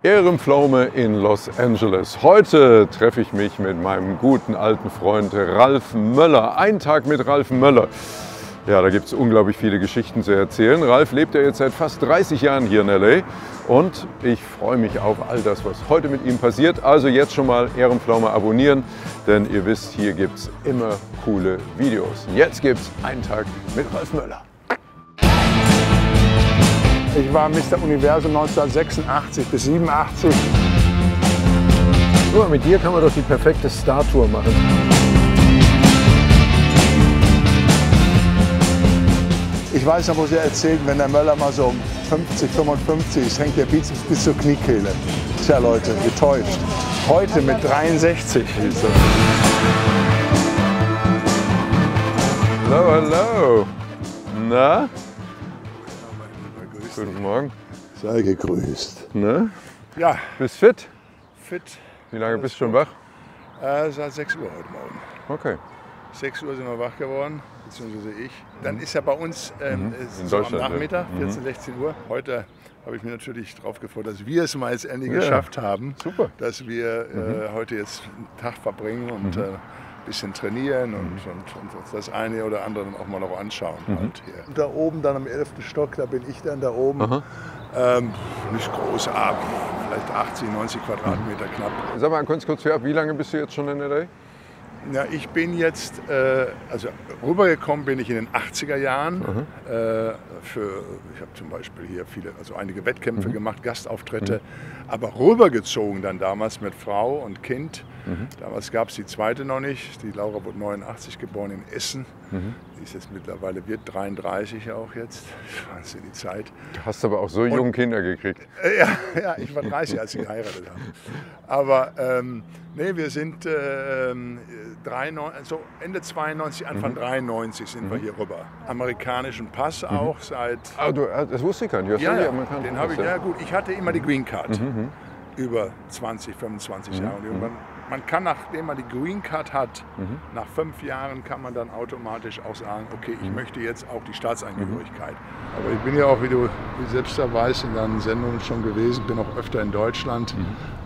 Ehrenpflaume in Los Angeles. Heute treffe ich mich mit meinem guten alten Freund Ralf Möller. Ein Tag mit Ralf Möller. Ja, da gibt es unglaublich viele Geschichten zu erzählen. Ralf lebt ja jetzt seit fast 30 Jahren hier in LA und ich freue mich auf all das, was heute mit ihm passiert. Also jetzt schon mal Ehrenpflaume abonnieren, denn ihr wisst, hier gibt es immer coole Videos. Jetzt gibt es einen Tag mit Ralf Möller. Ich war Mr. Universum 1986 bis 87. Guck mal, mit dir kann man doch die perfekte Star-Tour machen. Ich weiß noch, wo Sie erzählen, wenn der Möller mal so um 50, 55 ist, hängt der Bizeps bis zur Kniekehle. Tja Leute, getäuscht. Heute mit 63. Hallo, hallo. Na? Guten Morgen. Sei gegrüßt. Ne? Ja, Bist fit? fit. Wie lange bist du schon wach? Seit 6 Uhr heute Morgen. Okay. 6 Uhr sind wir wach geworden, beziehungsweise ich. Dann ist ja bei uns In so am Deutschland, ja. Nachmittag, 14, 16 Uhr. Heute habe ich mir natürlich drauf gefreut, dass wir es mal jetzt endlich geschafft haben. Super. Dass wir heute jetzt einen Tag verbringen und ein bisschen trainieren und uns das eine oder andere dann auch mal noch anschauen. Halt hier. Und da oben dann am 11. Stock, da bin ich dann da oben. Nicht groß, vielleicht 80, 90 Quadratmeter knapp. Sag mal ganz kurz vorab, wie lange bist du jetzt schon in LA? Ja, ich bin jetzt, also rübergekommen bin ich in den 80er Jahren. Ich habe zum Beispiel hier einige Wettkämpfe gemacht, Gastauftritte, aber rübergezogen dann damals mit Frau und Kind. Damals gab es die zweite noch nicht. Die Laura wurde 89 geboren in Essen. Die ist jetzt mittlerweile, wird 33 auch jetzt. Wahnsinn, die Zeit. Du hast aber auch so jung Kinder gekriegt. Ja, ich war 30, als sie geheiratet haben. Aber nee, wir sind so Ende 92, Anfang 93 sind wir hier rüber. Amerikanischen Pass auch seit... Ah, das wusste ich gar nicht. Ja, den habe ich, ja gut. Ich hatte immer die Green Card. Über 20, 25 Jahre. Und man kann, nachdem man die Green Card hat, nach 5 Jahren kann man dann automatisch auch sagen, okay, ich möchte jetzt auch die Staatsangehörigkeit. Aber ich bin ja auch, wie du selbst da weißt, in deinen Sendungen schon gewesen, bin auch öfter in Deutschland,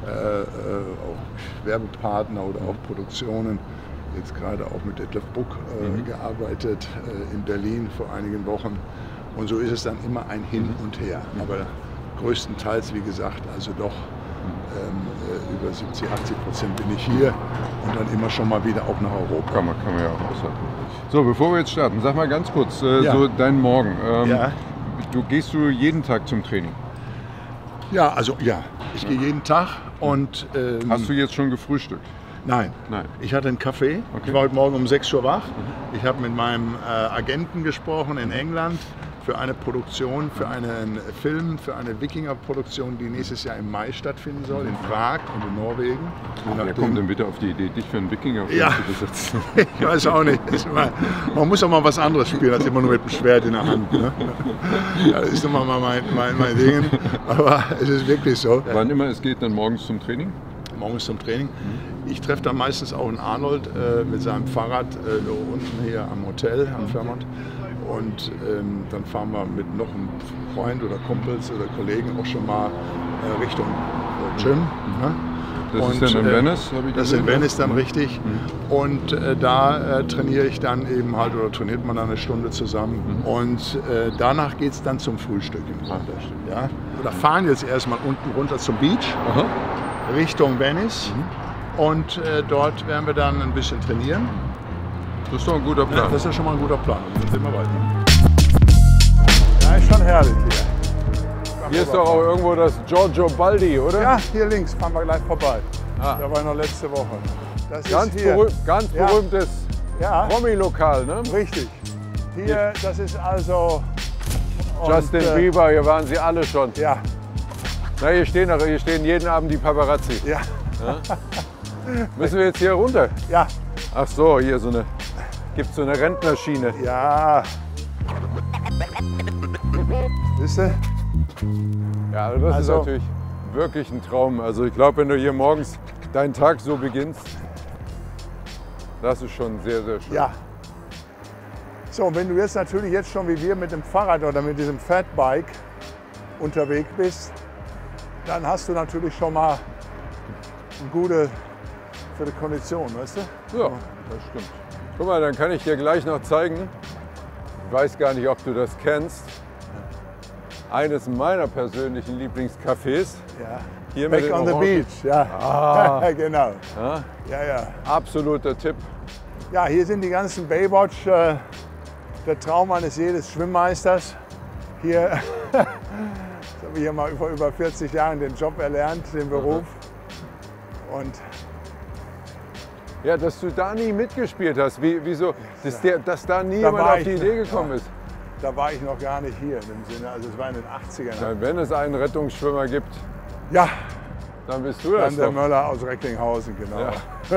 auch Werbepartner oder auch Produktionen. Jetzt gerade auch mit Detlef Buck gearbeitet in Berlin vor einigen Wochen. Und so ist es dann immer ein Hin und Her. Aber größtenteils, wie gesagt, also doch über 70, 80% bin ich hier und dann immer schon mal wieder auch nach Europa. Kann man ja auch aushalten. So, bevor wir jetzt starten, sag mal ganz kurz, so deinen Morgen. Gehst du jeden Tag zum Training? Ja, also ja, ich gehe jeden Tag und... Hast du jetzt schon gefrühstückt? Nein. Ich hatte einen Kaffee. Okay. Ich war heute Morgen um 6 Uhr wach. Ich habe mit meinem Agenten gesprochen in England für eine Produktion, für einen Film, für eine Wikinger-Produktion, die nächstes Jahr im Mai stattfinden soll, in Prag und in Norwegen. Wer kommt denn bitte auf die Idee, dich für einen Wikinger-Film zu besetzen? Ich weiß auch nicht. Man muss auch mal was anderes spielen, als immer nur mit dem Schwert in der Hand. Ne? Ja, das ist nochmal mein Ding. Aber es ist wirklich so. Wann immer es geht, dann morgens zum Training? Morgens zum Training. Ich treffe dann meistens auch einen Arnold mit seinem Fahrrad unten hier am Hotel, am Fairmont. Und dann fahren wir mit noch einem Freund oder Kumpels oder Kollegen auch schon mal Richtung Gym. Ne? Das ist dann in Venice, habe ich gesehen. Das ist in Venice dann richtig. Und da trainiere ich dann eben halt, oder trainiert man dann eine Stunde zusammen. Und danach geht es dann zum Frühstück im Grunde. Ja? Wir fahren jetzt erstmal unten runter zum Beach. Richtung Venice und dort werden wir dann ein bisschen trainieren. Das ist doch ein guter Plan. Ja, das ist ja schon mal ein guter Plan. Dann sehen wir weiter. Ja, ist schon herrlich hier. Hier ist doch auch irgendwo das Giorgio Baldi, oder? Ja, hier links fahren wir gleich vorbei. Da war ich noch letzte Woche. Das ganz berühmtes Promi-Lokal, ne? Richtig. Hier, das ist also... Justin Bieber, hier waren sie alle schon. Ja. Na, hier stehen jeden Abend die Paparazzi. Ja. Müssen wir jetzt hier runter? Ja. Ach so, hier gibt es so eine Rentnerschiene. Ja. Wisst ihr? Ja, das ist natürlich wirklich ein Traum. Also ich glaube, wenn du hier morgens deinen Tag so beginnst, das ist schon sehr, sehr schön. Ja. So, und wenn du jetzt natürlich jetzt schon wie wir mit dem Fahrrad oder mit diesem Fatbike unterwegs bist, dann hast du natürlich schon mal eine gute für die Kondition, weißt du? Ja, das stimmt. Guck mal, dann kann ich dir gleich noch zeigen, ich weiß gar nicht, ob du das kennst, eines meiner persönlichen Lieblingscafés. Ja. Hier Back mit on the Orangen. beach, ja. Ah. Genau. Ja, Ja. absoluter Tipp. Ja, hier sind die ganzen Baywatch, der Traum eines jedes Schwimmmeisters. Hier das habe ich hier mal vor über 40 Jahren den Job erlernt, den Beruf. Und Ja, dass du da nie mitgespielt hast. Wieso? Dass da nie Da jemand war auf die ich- Idee gekommen ist. da war ich noch gar nicht hier in dem Sinne, also es war in den 80ern. Ja, wenn es einen Rettungsschwimmer gibt, Ja, dann bist du das dann der doch. Möller aus Recklinghausen, genau.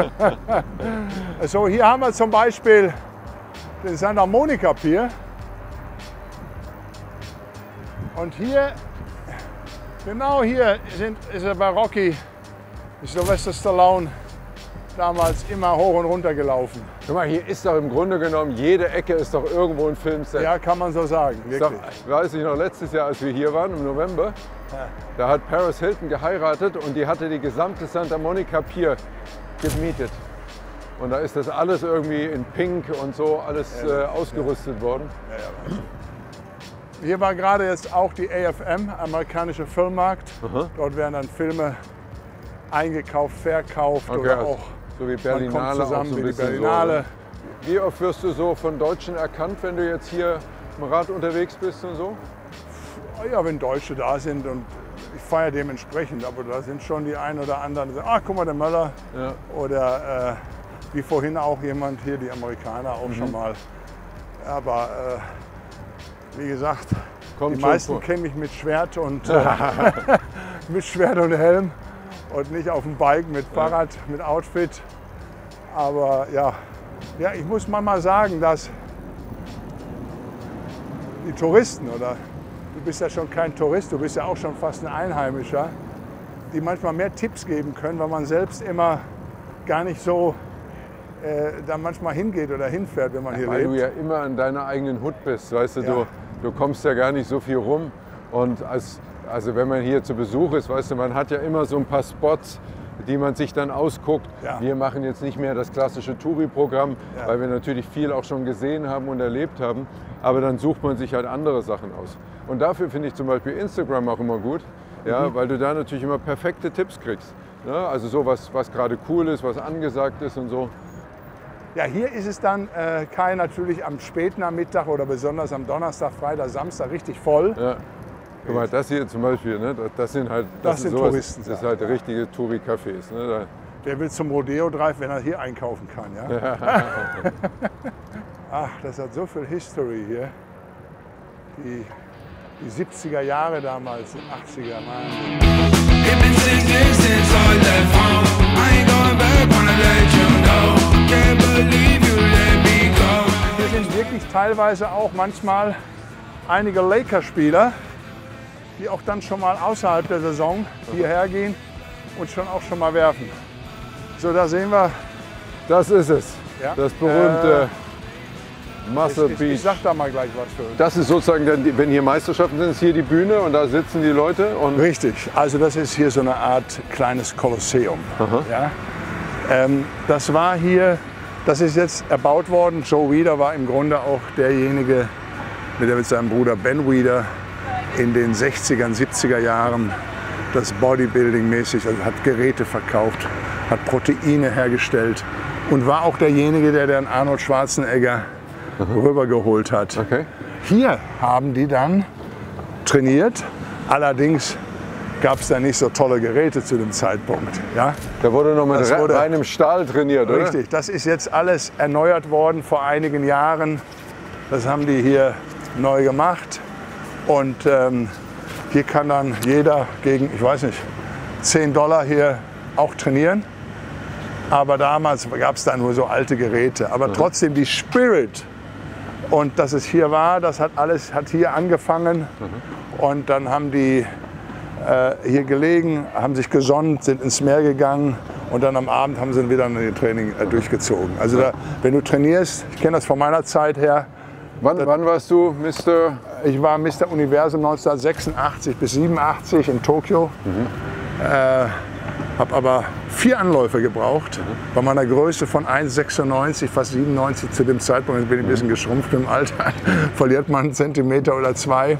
So, hier haben wir zum Beispiel den Santa Monica Pier. Und hier, genau hier ist er bei Rocky, Sylvester Stallone, damals immer hoch und runter gelaufen. Guck mal, hier ist doch im Grunde genommen, jede Ecke ist doch irgendwo ein Filmset. Ja, kann man so sagen, Ist doch, wirklich. weiß ich noch, letztes Jahr, als wir hier waren, im November, da hat Paris Hilton geheiratet und die hatte die gesamte Santa Monica Pier gemietet. Und da ist das alles irgendwie in Pink und so alles ausgerüstet worden. Hier war gerade jetzt auch die AFM, amerikanische Filmmarkt. Dort werden dann Filme eingekauft, verkauft Okay, oder also auch so wie man kommt Berlinale, auch zusammen so ein wie die bisschen Berlinale. so. Wie oft wirst du so von Deutschen erkannt, wenn du jetzt hier im Rad unterwegs bist und so? Ja, wenn Deutsche da sind und ich feiere dementsprechend, aber da sind schon die ein oder anderen, die sagen, ach guck mal, der Möller. Ja. Oder wie vorhin auch jemand hier, die Amerikaner auch schon mal. Aber wie gesagt, Kommt die schon meisten vor. kennen mich mit Schwert und mit Schwert und Helm und nicht auf dem Bike mit Fahrrad, mit Outfit. Aber ja, ich muss mal sagen, dass die Touristen, oder du bist ja schon kein Tourist, du bist ja auch schon fast ein Einheimischer, die manchmal mehr Tipps geben können, weil man selbst immer gar nicht so da manchmal hingeht oder hinfährt, wenn man hier Weil lebt. du ja immer in deiner eigenen Hut bist, weißt du, Ja. du kommst ja gar nicht so viel rum. Und also wenn man hier zu Besuch ist, weißt du, man hat ja immer so ein paar Spots, die man sich dann ausguckt. Ja. Wir machen jetzt nicht mehr das klassische Touri-Programm, Ja. weil wir natürlich viel auch schon gesehen haben und erlebt haben. Aber dann sucht man sich halt andere Sachen aus. Und dafür finde ich zum Beispiel Instagram auch immer gut, ja, weil du da natürlich immer perfekte Tipps kriegst. Ja, also so was gerade cool ist, was angesagt ist und so. Ja, hier ist es dann Kai natürlich am Spätnachmittag oder besonders am Donnerstag, Freitag, Samstag richtig voll. Ja. Guck mal, das hier zum Beispiel, ne, das sind halt Das sind sowas, Touristen, das ist ja. halt richtige Touri-Cafés. Ne, Der will zum Rodeo Drive, wenn er hier einkaufen kann. Ja? Ach, das hat so viel History hier. Die 70er Jahre damals, die 80er. Mann. It been since I left home. I ain't going back, wanna let you know. Can't believe you let me go. Hier sind wirklich teilweise auch manchmal einige Lakers-Spieler, die auch dann schon mal außerhalb der Saison hierher gehen und schon mal werfen. So, da sehen wir, das ist es, Ja. das berühmte Muscle ich Beach. sag da mal gleich was für. Das ist sozusagen, wenn hier Meisterschaften sind, ist hier die Bühne und da sitzen die Leute. Und Richtig, also das ist hier so eine Art kleines Kolosseum. Ja? Das war hier, das ist jetzt erbaut worden. Joe Weider war im Grunde auch derjenige, der mit seinem Bruder Ben Weider in den 60er, 70er Jahren das Bodybuilding-mäßig, also hat Geräte verkauft, hat Proteine hergestellt und war auch derjenige, der den Arnold Schwarzenegger rübergeholt hat. okay. Hier haben die dann trainiert, allerdings gab es da nicht so tolle Geräte zu dem Zeitpunkt. Ja? Da wurde noch mit Das wurde- reinem Stahl trainiert, oder? Richtig, das ist jetzt alles erneuert worden vor einigen Jahren. Das haben die hier neu gemacht und hier kann dann jeder gegen, ich weiß nicht, $10 hier auch trainieren. Aber damals gab es da nur so alte Geräte. Aber trotzdem die Spirit und dass es hier war, das hat hier angefangen. Und dann haben die hier gelegen, haben sich gesonnt, sind ins Meer gegangen und dann am Abend haben sie wieder ein Training durchgezogen. Also da, wenn du trainierst, ich kenne das von meiner Zeit her, Wann warst du Mr.? Ich war Mr. Universum 1986 bis 87 in Tokio. Habe aber 4 Anläufe gebraucht. Bei meiner Größe von 1,96, fast 97 zu dem Zeitpunkt, jetzt bin ich ein bisschen geschrumpft im Alter, verliert man einen Zentimeter oder 2.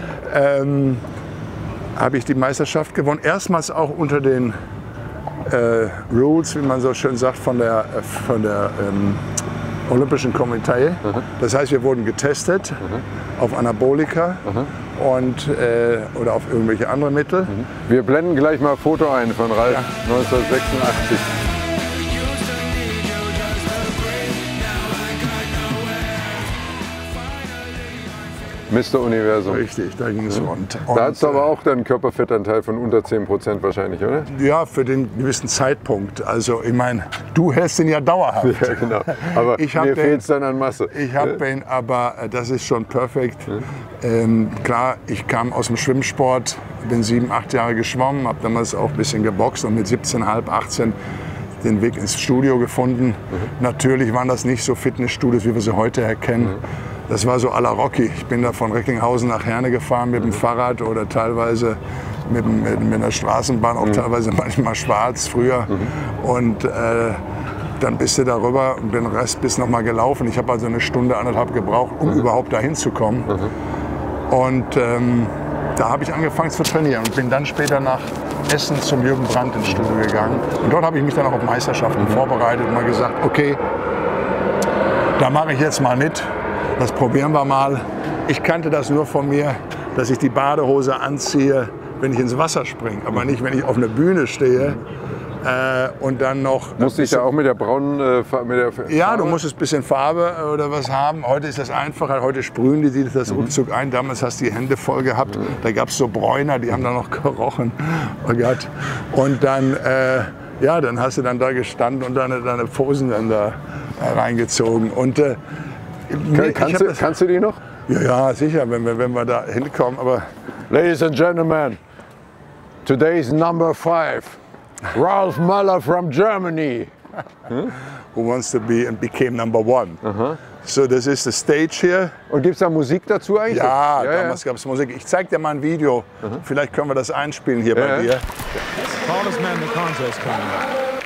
Habe ich die Meisterschaft gewonnen. Erstmals auch unter den Rules, wie man so schön sagt, von der Olympischen Komitee. Das heißt, wir wurden getestet auf Anabolika und, oder auf irgendwelche andere Mittel. Wir blenden gleich mal ein Foto ein von Ralf 1986. Mr. Universum. Richtig, da ging es rund. Da hast du aber auch dann einen Körperfettanteil von unter 10% wahrscheinlich, oder? Ja, für den gewissen Zeitpunkt. Also ich meine, du hältst den ja dauerhaft. Ja, genau. Aber mir fehlt es dann an Masse. Ich habe den, aber das ist schon perfekt. Klar, ich kam aus dem Schwimmsport, bin 7, 8 Jahre geschwommen, habe damals auch ein bisschen geboxt und mit 17,5, 18 den Weg ins Studio gefunden. Natürlich waren das nicht so Fitnessstudios, wie wir sie heute erkennen. Das war so à la Rocky. Ich bin da von Recklinghausen nach Herne gefahren mit dem Fahrrad oder teilweise mit der Straßenbahn, auch teilweise manchmal schwarz früher. Und dann bist du darüber und den Rest bist noch mal gelaufen. Ich habe also 1 Stunde, 1,5 gebraucht, um überhaupt dahin zu kommen. Und da habe ich angefangen zu trainieren und bin dann später nach Essen zum Jürgen Brandt ins Studio gegangen. Und dort habe ich mich dann auch auf Meisterschaften vorbereitet und mal gesagt, okay, da mache ich jetzt mal mit. Das probieren wir mal. Ich kannte das nur von mir, dass ich die Badehose anziehe, wenn ich ins Wasser springe, aber nicht, wenn ich auf einer Bühne stehe und dann noch... Musste ich da auch mit der braunen Ja, du musstest ein bisschen Farbe oder was haben. Heute ist das einfacher, heute sprühen die das Umzug ein. Damals hast du die Hände voll gehabt. Da gab es so Bräuner, die haben da noch gerochen. Oh Gott. Und dann, ja, dann hast du dann da gestanden und deine Posen dann da reingezogen. Und Kannst du die noch? Ja, ja, sicher, wenn wir da hinkommen. Aber Ladies and Gentlemen, today's number 5, Ralf Möller from Germany. Who wants to be and became number 1. So, das ist the stage hier. Und gibt es da Musik dazu eigentlich? Ja, damals gab es Musik. Ich zeig dir mal ein Video. Vielleicht können wir das einspielen hier bei dir. Tallest man in the contest coming up.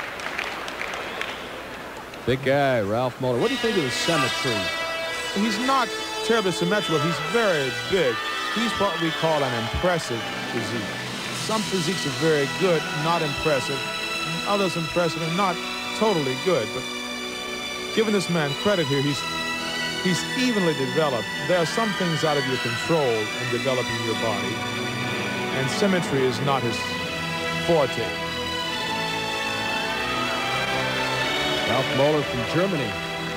Big guy, Ralf Möller. What do you think of his symmetry? He's not terribly symmetrical. He's very big. He's what we call an impressive physique. Some physiques are very good, not impressive. Others impressive and not totally good. But giving this man credit here, he's evenly developed. There are some things out of your control in developing your body, and symmetry is not his forte. Ralf Möller from Germany.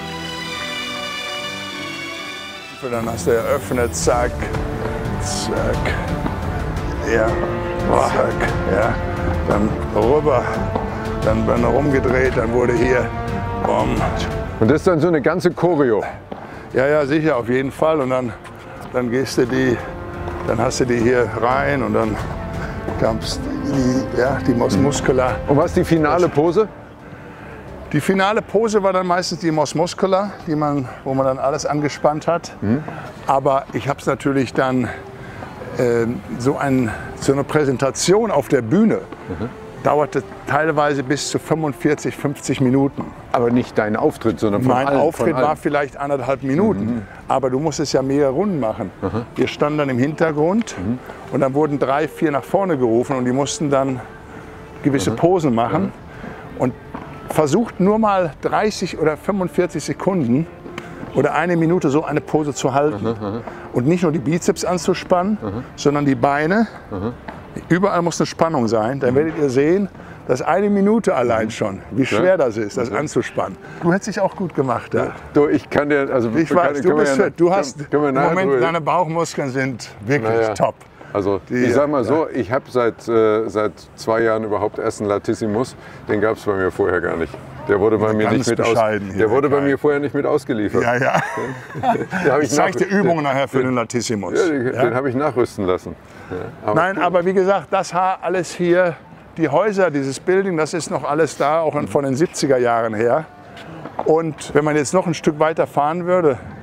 Dann hast du eröffnet, zack, zack, ja, zack, ja, dann rüber, dann werden wir rumgedreht, dann wurde hier, bumm. Und das ist dann so eine ganze Choreo? Ja, ja, sicher, auf jeden Fall. Und dann gehst du dann hast du die hier rein und dann kam's die Mos Muscula. Und was ist die finale Pose? Die finale Pose war dann meistens die Mos Muscula, wo man dann alles angespannt hat. Aber ich habe es natürlich dann, so eine Präsentation auf der Bühne dauerte teilweise bis zu 45, 50 Minuten. Aber nicht dein Auftritt, sondern von Mein allen, Auftritt war vielleicht 1,5 Minuten, aber du musstest ja mehrere Runden machen. Wir standen dann im Hintergrund und dann wurden 3, 4 nach vorne gerufen und die mussten dann gewisse Posen machen. Und versucht nur mal 30 oder 45 Sekunden oder 1 Minute so eine Pose zu halten. Und nicht nur die Bizeps anzuspannen, sondern die Beine. Überall muss eine Spannung sein. Dann werdet ihr sehen, dass 1 Minute allein schon, wie schwer das ist, das anzuspannen. Du hättest dich auch gut gemacht. Ja. Du, ich kann dir, also Ich weiß, du bist fit. Du hast im Moment, deine Bauchmuskeln sind wirklich top. Also ich sag mal so, ich habe seit 2 Jahren überhaupt erst einen Latissimus. Den gab es bei mir vorher gar nicht. Der wurde bei mir nicht bei mir vorher nicht mit ausgeliefert. Ja, ja. Ich zeige dir Übungen nachher für den Latissimus. Ja, den habe ich nachrüsten lassen. Ja, Nein, aber wie gesagt, das alles hier, die Häuser, dieses Building, das ist noch alles da, auch von den 70er Jahren her. Und wenn man jetzt noch ein Stück weiter fahren würde,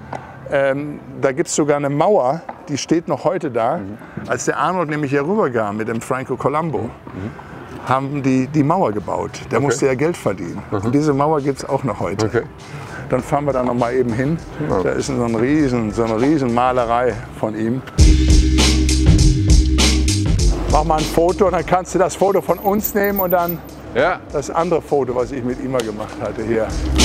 Da gibt es sogar eine Mauer, die steht noch heute da. Als der Arnold nämlich hier rüberkam mit dem Franco Colombo, haben die Mauer gebaut. Der musste ja Geld verdienen. Und diese Mauer gibt es auch noch heute. Okay. Dann fahren wir da noch mal eben hin. Da ist so eine riesen Malerei von ihm. Mach mal ein Foto und dann kannst du das Foto von uns nehmen und dann Ja. das andere Foto, was ich mit ihm mal gemacht hatte, hier.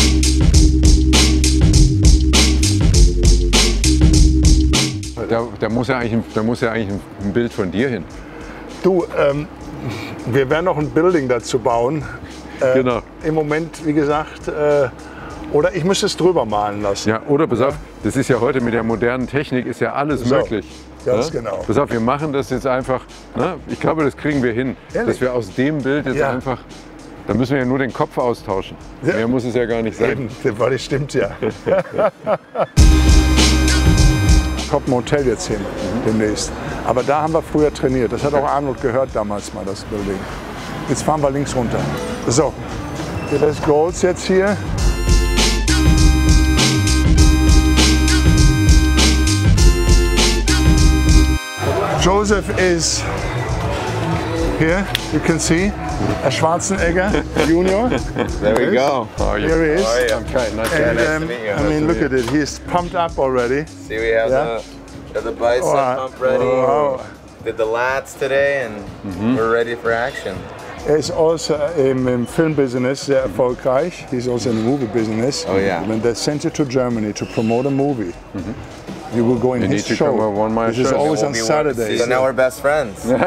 Da muss ja eigentlich ein Bild von dir hin. Du, wir werden noch ein Building dazu bauen. Genau. Im Moment, wie gesagt, oder ich müsste es drüber malen lassen. Ja, oder pass auf, das ist ja heute mit der modernen Technik ist ja alles So, möglich. ganz ne? genau. Pass auf, wir machen das jetzt einfach, ne? Ich glaube, das kriegen wir hin, Ehrlich? dass wir aus dem Bild jetzt Ja. einfach, da müssen wir ja nur den Kopf austauschen. Ja. Mehr muss es ja gar nicht sein. Eben, das stimmt ja. Kommt ein Hotel jetzt hin, demnächst. Aber da haben wir früher trainiert. Das hat auch Arnold gehört damals mal, das Building. Jetzt fahren wir links runter. So, das Goals jetzt hier. Joseph is here, you can see, a Schwarzenegger Junior. There we go. Oh, yeah. Here he is. How are you? Okay, nice. And, nice to meet you. I mean, look at it. He's pumped up already. See, we have Yeah. the bicep Wow. pump ready. Wow. Did the lats today, and we're ready for action. Er ist also im Filmbusiness sehr erfolgreich. He's also in the movie business. Oh, yeah. When they sent you to Germany to promote a movie, you will go in You his need to show. come on my This is show. always We'll on be Saturdays. So now we're best friends. See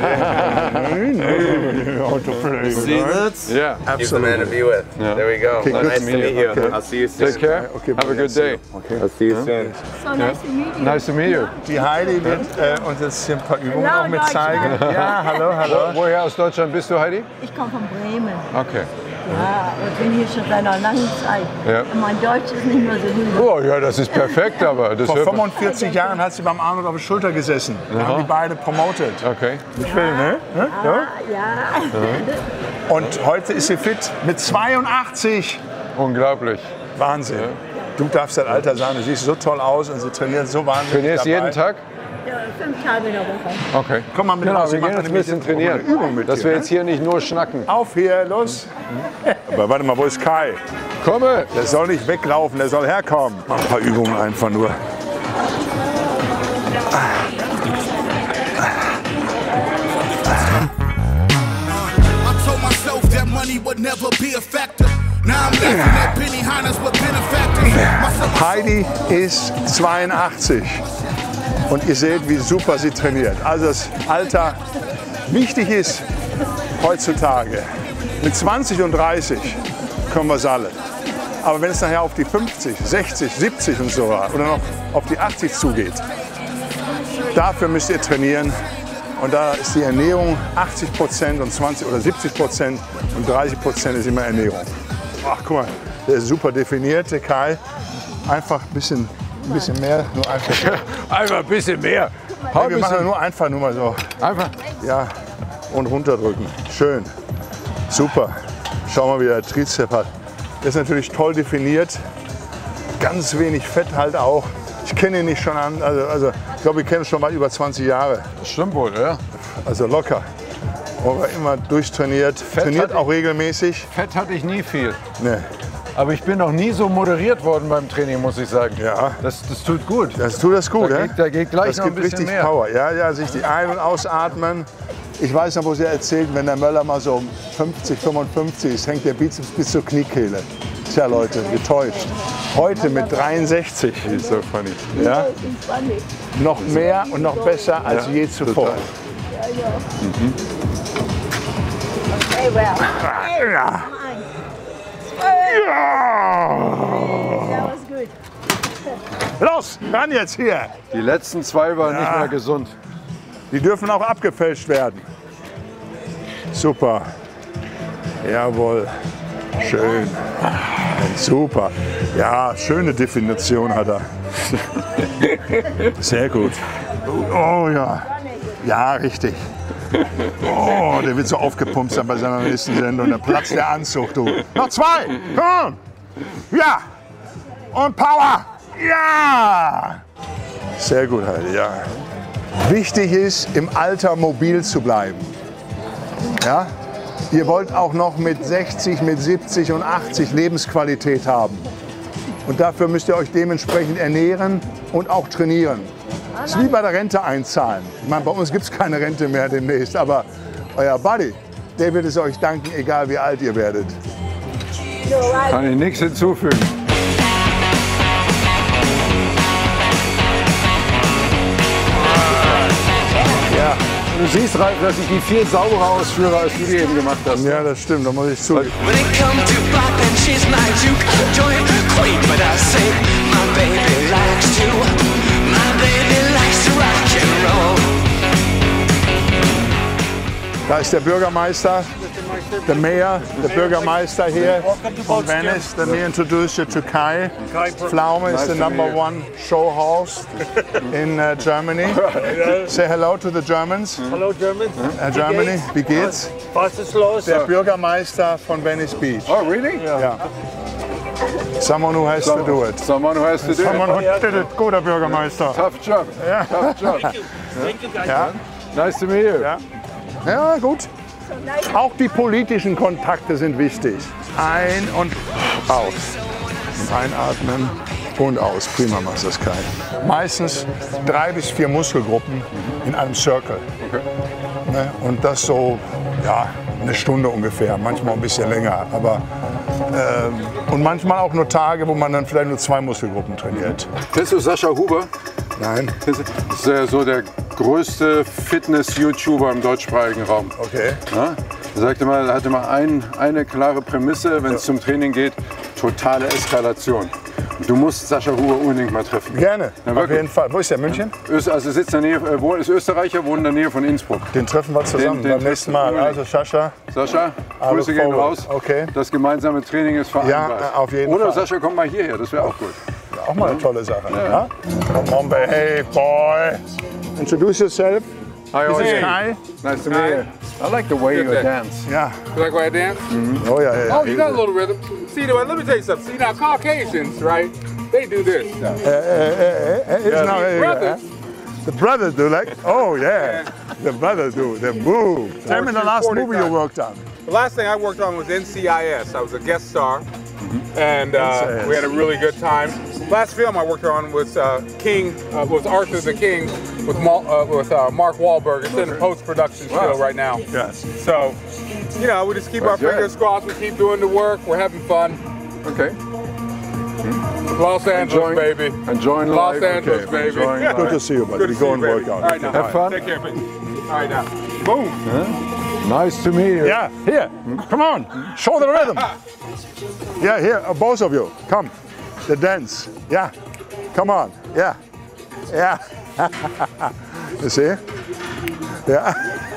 that? Yeah. He's the man to be with. Yeah. There we go. Okay, Well, good nice to to meet meet you. you. Okay. I'll see you soon. Take care. Okay, Have a good day. Okay. I'll see you soon. So nice to meet you. Nice to meet you. Die Heidi wird uns jetzt hier ein paar Übungen Hallo, auch mit Deutschland. zeigen. Ja, hallo, hallo. Woher aus Deutschland bist du, Heidi? Ich komme von Bremen. Okay. Ja, und bin hier schon seit einer langen Zeit. Ja. Und mein Deutsch ist nicht mehr so gut. Oh ja, das ist perfekt, aber das Vor hört man. 45 Jahren hat sie beim Arnold auf der Schulter gesessen. Da haben die beide promoted. Okay. Ich will, ne? Ja? Ja. Und heute ist sie fit mit 82. Unglaublich. Wahnsinn. Du darfst dein Alter sein, du siehst so toll aus und sie trainiert so wahnsinnig. Trainierst dabei. jeden Tag? Ja, 5 Tage in der Woche. Okay. Komm mal mit Genau, raus, wir ich mach gehen jetzt ein nämlich bisschen jetzt trainieren. eine Übung mit Dass dir, wir ne? jetzt hier nicht nur schnacken. Auf hier, los. Aber warte mal, wo ist Kai? Komme! Der soll nicht weglaufen, der soll herkommen. Mach ein paar Übungen einfach nur. I told myself that money would never be a factor. Now I'm laughing at Benny Hannes with benefactors. Heidi ist 82 und ihr seht, wie super sie trainiert. Also das Alter wichtig ist heutzutage. Mit 20 und 30 können wir es alle. Aber wenn es nachher auf die 50, 60, 70 und so oder noch auf die 80 zugeht, dafür müsst ihr trainieren. Und da ist die Ernährung 80% und 20 oder 70% und 30% ist immer Ernährung. Ach, guck mal, der ist super definiert, der Kai. Einfach ein bisschen mehr, nur einfach. Einfach ein bisschen mehr. Wir machen nur mal so. Einfach. Ja, und runterdrücken. Schön. Super. Schau mal, wie der Trizep hat. Der ist natürlich toll definiert. Ganz wenig Fett halt auch. Ich kenne ihn nicht schon an. Also ich glaube, wir kennen ihn schon mal über 20 Jahre. Das stimmt wohl, ja. Also locker. Aber immer durchtrainiert. Trainiert hat- auch regelmäßig. Fett hatte ich nie viel. Nee, Aber ich bin noch nie so moderiert worden beim Training, muss ich sagen. Ja. Das tut gut. das tut das gut, Da ja? da geht gleich Das noch ein gibt bisschen richtig mehr. Power. Ja, sich die ein- und ausatmen. Ich weiß noch, wo sie erzählt, wenn der Möller mal so 50, 55 ist, hängt der Bizeps bis zur Kniekehle. Tja, Leute, getäuscht. Heute mit 63, Das ist so funny. ja, noch mehr und noch besser als je zuvor. Very well. Ja. That was good. Los, ran jetzt hier. Die letzten 2 waren nicht mehr gesund. Die dürfen auch abgefälscht werden. Super. Jawohl. Schön. Super. Ja, schöne Definition hat er. Sehr gut. Oh ja. Ja, richtig. Oh, der wird so aufgepumpt sein bei seiner nächsten Sendung. Da platzt der Anzug, du. Noch 2. Komm. Ja. Und Power. Ja! Sehr gut, Heidi, ja. Wichtig ist, im Alter mobil zu bleiben. Ja? Ihr wollt auch noch mit 60, mit 70 und 80 Lebensqualität haben. Und dafür müsst ihr euch dementsprechend ernähren und auch trainieren. Das ist wie bei der Rente einzahlen. Ich meine, bei uns gibt es keine Rente mehr demnächst, aber euer Buddy, der wird es euch danken, egal wie alt ihr werdet. Kann ich nichts hinzufügen. Ja, Du siehst, Ralf, dass ich die viel sauberer ausführe, als du die eben gemacht hast. ja, das stimmt, da muss ich zugeben. When it comes to poppin', she's my Duke, joint queen, but I say my baby likes to, my baby likes to rock and roll. Da ist der Bürgermeister, der Mayor, der Bürgermeister hier von Venice. Let me introduce you to Kai. Pflaume is the #1 show host in Germany. Say hello to the Germans. Hallo Germans. Germany, wie geht's? Was ist los? Der Bürgermeister von Venice Beach. Oh, really? Ja. Someone who has to do it. Someone who has to do Someone it. who did it. Guter Bürgermeister. Tough job. Tough job. Thank you guys. Ja, Nice to meet you. ja. Ja, gut. Auch die politischen Kontakte sind wichtig. Ein und aus. Und einatmen und aus. Prima machst du das, Kai. Meistens 3 bis 4 Muskelgruppen in einem Circle. Ne? Und das so, ja, eine Stunde ungefähr, manchmal ein bisschen länger. Aber, und manchmal auch nur Tage, wo man dann vielleicht nur 2 Muskelgruppen trainiert. Kennst du Sascha Huber? Nein? Das ist ja so der größte Fitness-YouTuber im deutschsprachigen Raum. Okay. Ja? Er sagte mal, er hatte mal eine klare Prämisse, wenn es zum Training geht: totale Eskalation. Du musst Sascha Huber unbedingt mal treffen. Gerne, Ja, auf wirklich. jeden Fall. Wo ist der, München? Also sitzt in der Nähe, ist Österreicher, wohnt in der Nähe von Innsbruck. Den treffen wir zusammen Den beim nächsten Mal. treffen wir Also Sascha, Sascha, I Grüße look gehen forward. raus. Okay. Das gemeinsame Training ist vereinbart. Ja, auf jeden Oder Fall. Sascha, komm mal hierher, das wäre auch gut. auch mal eine tolle Sache. Ja? Come on, hey boy. Introduce yourself. Hi, This is Jorge. Kai. Nice to meet you. I like the way you dance. Yeah. You like the way I dance? Oh yeah, yeah. Oh, you got a little rhythm. See, let me tell you something. See, now Caucasians, right? They do this. It's now, brothers. The brothers do like, oh yeah. The brothers do, the move. Tell me the last 40 movie you times. worked on. The last thing I worked on was NCIS. I was a guest star, and we had a really good time. Last film I worked on was was Arthur the King with Mark Wahlberg. It's in post-production still right now. Yes. So, you know, we just keep our good. fingers crossed. We keep doing the work. We're having fun. Okay. Los Angeles, baby. Enjoying Los life. Angeles, Okay. baby. Enjoying life. Good to see you, buddy. Good to We see go you, and baby. work out. All right, now. Have fun. Take care, baby. All right, now. Boom. Nice to meet you. Yeah, here. Come on. Show the rhythm. Yeah, here, both of you. Come. The dance. Yeah. Come on. Yeah. Yeah. You see? Yeah.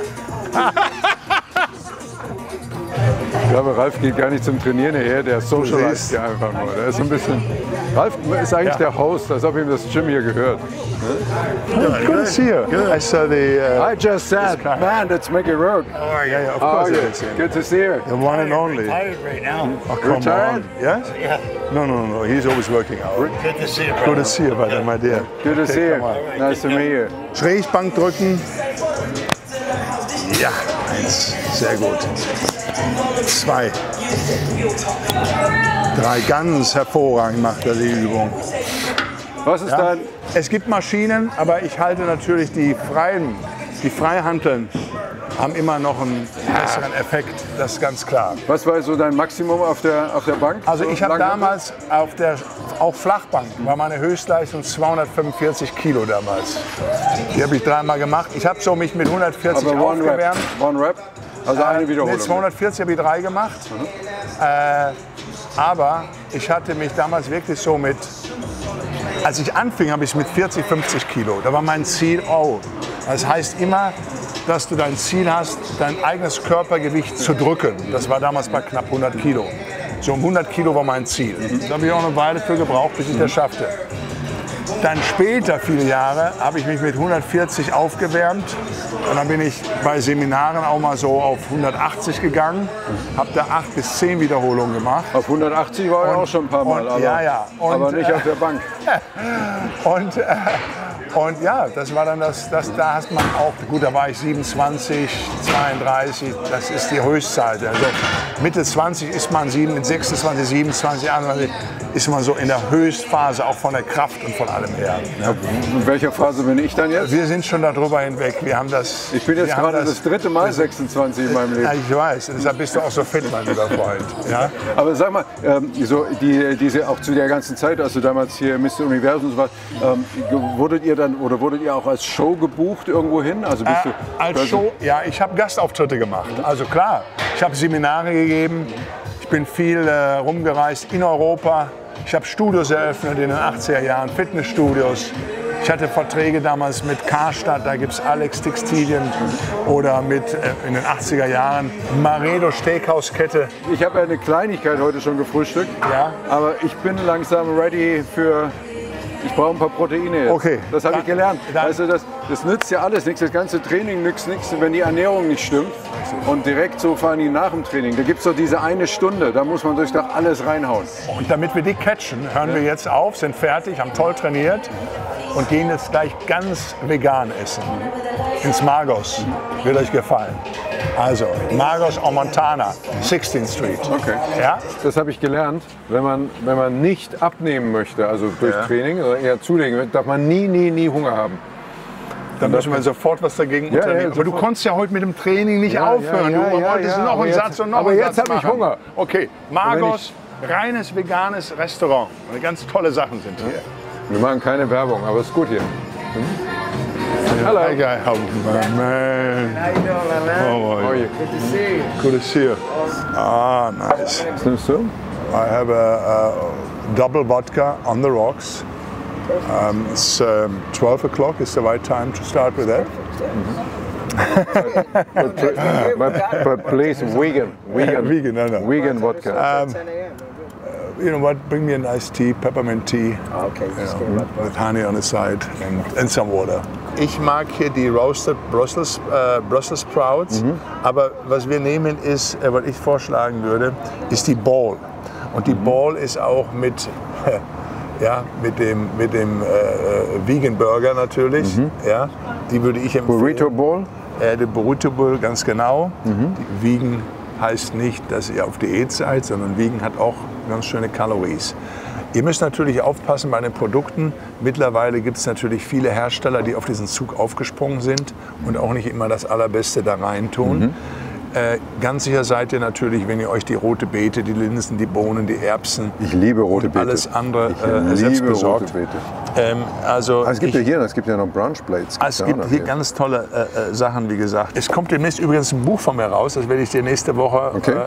Ich glaube, Ralf geht gar nicht zum Trainieren hierher, der socialized hier einfach nur. Der ist ein bisschen. Ralf ist eigentlich der Host, als ob ihm das Gym hier gehört. Good to see you. I saw the. I just said, man, let's make it work. Yeah, yeah, of How are course you? it is. Yeah. Good to see you. The one and only. Right now. Oh, come Retired? on. Yes? Yeah. No. He's always working out. Good to see you, Good to see you, brother, my dear. Good to see you. come on. Nice to meet you. Schrägbank drücken. Ja, 1. Sehr gut. 2. 3. Ganz hervorragend macht er die Übung. Was ist Ja. dein. Es gibt Maschinen, aber ich halte natürlich die Freihanteln haben immer noch einen besseren Effekt, das ist ganz klar. Was war so dein Maximum auf der Bank? Also So ich habe Langhantel? damals auf der auch Flachbank, war meine Höchstleistung 245 Kilo damals. Die habe ich 3-mal gemacht. Ich habe so mich mit 140 Aber One Rep. aufgewärmt. One Rep? Also eine Wiederholung. Nee, 240 habe ich 3 gemacht. Aber ich hatte mich damals wirklich so mit, als ich anfing, habe ich mit 40, 50 Kilo. Da war mein Ziel, das heißt immer, dass du dein Ziel hast, dein eigenes Körpergewicht zu drücken. Das war damals bei knapp 100 Kilo. So um 100 Kilo war mein Ziel. Da habe ich auch eine Weile für gebraucht, bis ich das schaffte. Dann später, viele Jahre, habe ich mich mit 140 aufgewärmt. Und dann bin ich bei Seminaren auch mal so auf 180 gegangen. Habe da 8 bis 10 Wiederholungen gemacht. Auf 180 war ich auch schon ein paar Mal, aber, ja. aber nicht auf der Bank. Und ja, das war dann da hast man auch, gut, da war ich 27, 32, das ist die Höchstzeit. Also Mitte 20 ist man 26, 27, 21, ist man so in der Höchstphase, auch von der Kraft und von allem her. Ne? In welcher Phase bin ich dann jetzt? Wir sind schon darüber hinweg. Wir haben das. Ich bin jetzt gerade das 3. Mal 26 in meinem Leben. Ja, ich weiß, deshalb bist du auch so fit, mein lieber Freund. Ja? Aber sag mal, so diese auch zu der ganzen Zeit, als du damals hier Mr. Universum warst, wurdet ihr auch als Show gebucht irgendwo hin? Also bist du als Show, ja, ich habe Gastauftritte gemacht. Also klar, ich habe Seminare gegeben, ich bin viel rumgereist in Europa. Ich habe Studios eröffnet in den 80er Jahren, Fitnessstudios. Ich hatte Verträge damals mit Karstadt, da gibt es Alex Textilien, oder mit in den 80er Jahren Maredo Steakhauskette. Ich habe eine Kleinigkeit heute schon gefrühstückt, ja. Aber ich bin langsam ready für... Ich brauche ein paar Proteine jetzt. Okay. Das habe ich gelernt. Weißt du, das nützt ja alles nichts. Das ganze Training nützt nichts, wenn die Ernährung nicht stimmt. Und direkt so fahren die nach dem Training. Da gibt es doch diese eine Stunde, da muss man durchs Tag alles reinhauen. Und damit wir die catchen, hören wir jetzt auf, sind fertig, haben toll trainiert und gehen jetzt gleich ganz vegan essen. Ins Magos. Wird euch gefallen. Also, Magos au Montana, 16th Street. Okay. Ja? Das habe ich gelernt. Wenn man nicht abnehmen möchte, also durch Training, oder eher zulegen, darf man nie Hunger haben. Dann müssen wir sofort was dagegen unternehmen. Aber du konntest ja heute mit dem Training nicht aufhören. Du wolltest noch einen Satz und noch einen Satz Aber jetzt habe ich Hunger. Okay, Magos, reines veganes Restaurant. Und ganz tolle Sachen sind hier. Wir machen keine Werbung, aber es ist gut hier. Hello. Hey guy, how man? How you doing, my man? How are you? Good to see you. Good to see you. Ah, nice. Was nimmst du? I have a double vodka on the rocks. It's 12 o'clock. Is the right time to start with that. But please, vegan. Vegan, no. Vegan vodka. 10 a.m. You know what? Bring me a nice tea, peppermint tea. Okay, just With honey on the side and some water. Ich mag hier die Roasted Brussels Sprouts, aber was wir nehmen ist, was ich vorschlagen würde, ist die Ball. Und die Ball ist auch mit dem Vegan Burger natürlich. Ja, die würde ich empfehlen. Burrito Bowl? Die Burrito Bowl, ganz genau. Die Vegan heißt nicht, dass ihr auf Diät seid, sondern Vegan hat auch ganz schöne Calories. Ihr müsst natürlich aufpassen bei den Produkten. Mittlerweile gibt es natürlich viele Hersteller, die auf diesen Zug aufgesprungen sind und auch nicht immer das Allerbeste da rein tun. Ganz sicher seid ihr natürlich, wenn ihr euch die rote Beete, die Linsen, die Bohnen, die Erbsen, ich liebe rote Beete. Alles andere ich selbst liebe besorgt. Rote Beete. Es gibt ja noch Brunch Plates. Es gibt hier ganz tolle Sachen, wie gesagt. Es kommt demnächst übrigens ein Buch von mir raus, das werde ich dir nächste Woche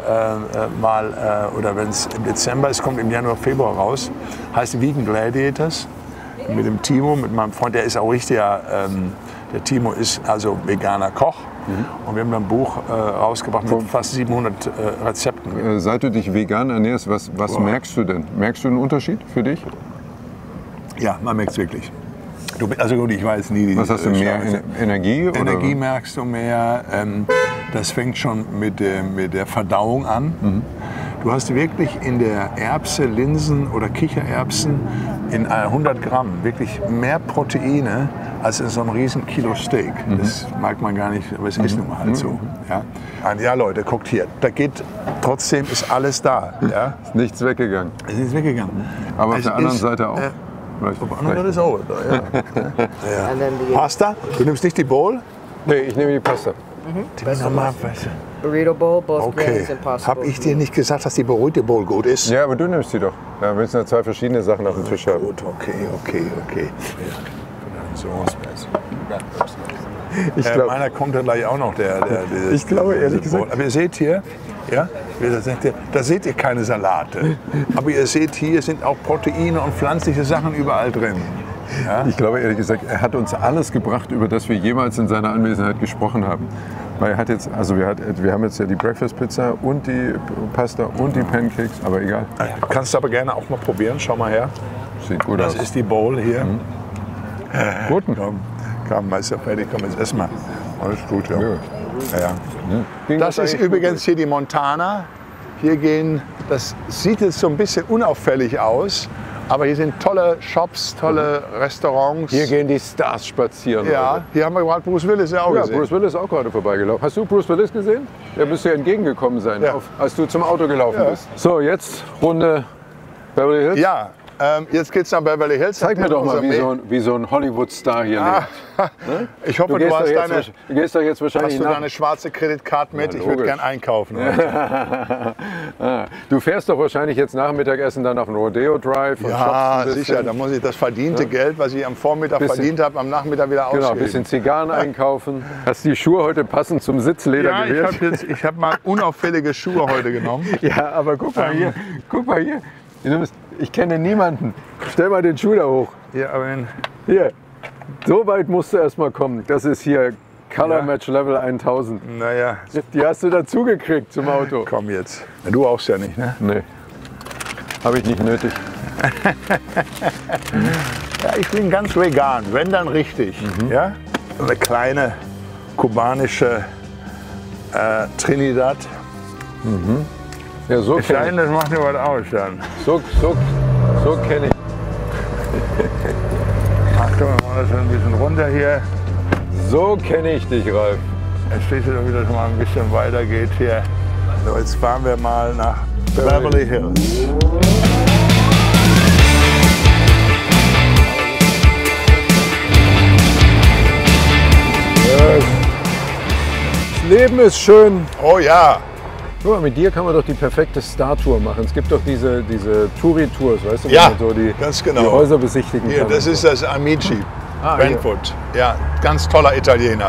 oder wenn es im Dezember ist, kommt im Januar, Februar raus. Heißt Vegan Gladiators mit dem Timo, mit meinem Freund, der ist auch richtiger, der Timo ist also veganer Koch. Und wir haben dann ein Buch rausgebracht mit fast 700 Rezepten. Seit du dich vegan ernährst, was merkst du denn? Merkst du einen Unterschied für dich? Ja, man merkt es wirklich. Also gut, ich weiß nie. Was hast du, mehr Energie? Energie merkst du mehr. Das fängt schon mit der Verdauung an. Du hast wirklich in der Erbse, Linsen oder Kichererbsen in 100 Gramm wirklich mehr Proteine als in so einem riesen Kilo Steak. Das mag man gar nicht, aber es ist nun mal halt so. Ja, Leute, guckt hier. Trotzdem ist alles da. Ja? Ist nichts weggegangen. Ist nichts weggegangen. Aber auf der anderen Seite auch. Auf der anderen Seite ist auch da, ja. Pasta? Du nimmst nicht die Bowl? Nee, ich nehme die Pasta. Burrito Bowl, both grains and pasta. Hab ich dir nicht gesagt, dass die Burrito Bowl gut ist? Ja, aber du nimmst die doch. Da müssen ja 2 verschiedene Sachen auf dem Tisch haben. Gut, okay. So. Meiner kommt dann gleich auch noch, ich glaube, ehrlich gesagt. Aber ihr seht hier, ja, da seht ihr keine Salate. Aber ihr seht, hier sind auch Proteine und pflanzliche Sachen überall drin. Ja? Ich glaube, ehrlich gesagt, er hat uns alles gebracht, über das wir jemals in seiner Anwesenheit gesprochen haben. Weil er hat jetzt, wir haben jetzt ja die Breakfast Pizza und die Pasta und die Pancakes, aber egal. Kannst du aber gerne auch mal probieren, schau mal her. Sieht gut aus. Das ist die Bowl hier. Guten. Komm, Meister fertig, komm jetzt erstmal. Alles gut, ja. Ja. Ging Das ist eigentlich übrigens hier die Montana. Hier gehen, das sieht jetzt so ein bisschen unauffällig aus, aber hier sind tolle Shops, tolle Restaurants. Hier gehen die Stars spazieren. Ja, hier haben wir gerade Bruce Willis ja auch Ja, gesehen. Bruce Willis ist auch gerade vorbeigelaufen. Hast du Bruce Willis gesehen? Der müsste ja entgegengekommen sein, Ja. als du zum Auto gelaufen Ja. bist. So, jetzt Runde Beverly Hills. Ja, jetzt geht's nach Beverly Hills. Zeig mir doch mal, wie so ein Hollywood-Star hier lebt. Ich hoffe, du hast deine, Du gehst doch jetzt wahrscheinlich hast du nach. deine schwarze Kreditkarte mit. Ja, Ich würde logisch. gern einkaufen heute. Du fährst doch wahrscheinlich jetzt nach Mittagessen dann auf den Rodeo Drive und Ja, shoppst ein bisschen. sicher. Da muss ich das verdiente Geld, was ich am Vormittag Bisschen- verdient habe, am Nachmittag wieder Genau, ein ausgeben. bisschen Zigarren einkaufen. Hast die Schuhe heute passend zum Sitzleder Ja, gewählt? ich habe mal unauffällige Schuhe heute genommen. Ja, aber guck mal hier. Guck mal hier. Ich kenne niemanden. Stell mal den Schuh da hoch. Ja, aber Hier. So weit musst du erst mal kommen. Das ist hier Color Match Level 1000. naja, Die hast du dazu gekriegt zum Auto. komm jetzt. Du brauchst ja nicht, ne? Nee. Habe ich nicht nötig. Ja, ich bin ganz vegan, wenn dann richtig. Ja? Eine kleine kubanische Trinidad. Ja, so Es sei kenne denn, das macht mir was aus dann. so kenn ich. Achtung, wir machen das ein bisschen runter hier. So kenne ich dich, Ralf. Jetzt steht wieder, wie das mal ein bisschen weiter geht hier. So, jetzt fahren wir mal nach Beverly Hills. Das Leben ist schön. Oh ja, Guck mal, mit dir kann man doch die perfekte Star-Tour machen. Es gibt doch diese Touri-Tours, weißt du, wo Ja, man so die ganz genau. Häuser besichtigen hier, kann. das und ist so. das Amici, Ah, Brentwood. Ja, ganz toller Italiener.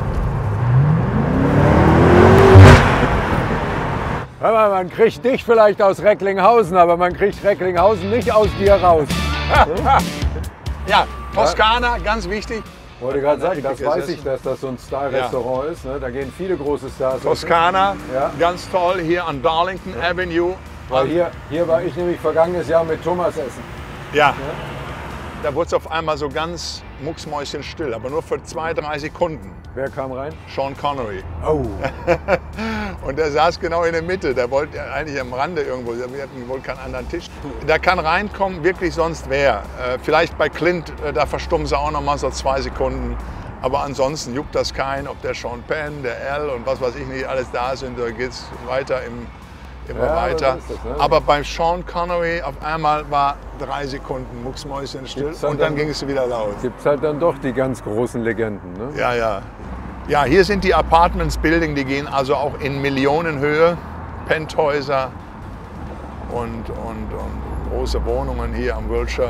Hör mal, man kriegt dich vielleicht aus Recklinghausen, aber man kriegt Recklinghausen nicht aus dir raus. Ja, Toskana, ganz wichtig. Ich wollte gerade sagen, das Richtig weiß gesessen. ich, dass das so ein Star-Restaurant ist. Ne? Da gehen viele große Stars. Toskana, Ja. ganz toll, hier an Darlington Avenue. Weil hier war ich nämlich vergangenes Jahr mit Thomas essen. Ja. Da wurde es auf einmal so ganz mucksmäuschenstill, aber nur für 2-3 Sekunden. Wer kam rein? Sean Connery. Oh. Und der saß genau in der Mitte. Der wollte eigentlich am Rande irgendwo. Wir hatten wohl keinen anderen Tisch. Da kann reinkommen, wirklich sonst wer. Vielleicht bei Clint, da verstummen sie auch noch mal so 2 Sekunden. Aber ansonsten juckt das keinen, ob der Sean Penn, der Al und was weiß ich nicht alles da sind. Da geht es weiter immer Ja, weiter. so ist das, ne? Aber beim Sean Connery auf einmal war 3 Sekunden mucksmäuschenstill Gibt's dann und dann dann- ging es wieder laut. Gibt es halt dann doch die ganz großen Legenden. Ne? Ja, ja. Ja, hier sind die Apartments Building, die gehen also auch in Millionenhöhe. Penthäuser und große Wohnungen hier am Wilshire.